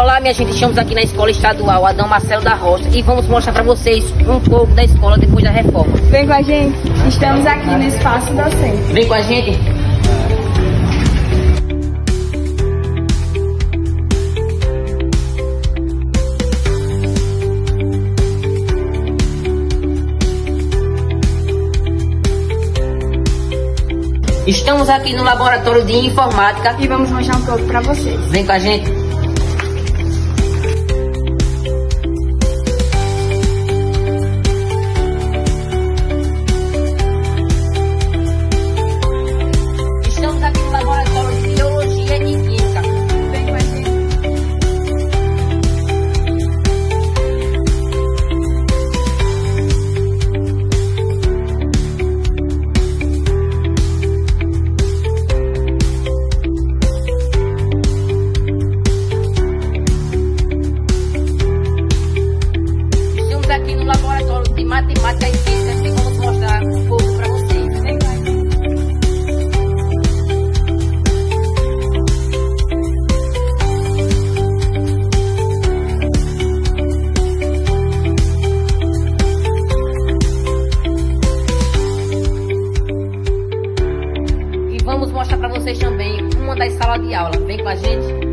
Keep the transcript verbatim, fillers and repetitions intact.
Olá, minha gente, estamos aqui na Escola Estadual Adão Marcelo da Rocha e vamos mostrar para vocês um pouco da escola depois da reforma. Vem com a gente, estamos aqui no espaço docente. Vem com a gente. Estamos aqui no laboratório de informática E vamos mostrar um pouco para vocês. Vem com a gente. Estamos aqui no laboratório de biologia e química. Vem com a gente. Aqui no laboratório de matemática e física e vamos mostrar um pouco para vocês. Vem com a gente. E vamos mostrar para vocês também uma das salas de aula. Vem com a gente.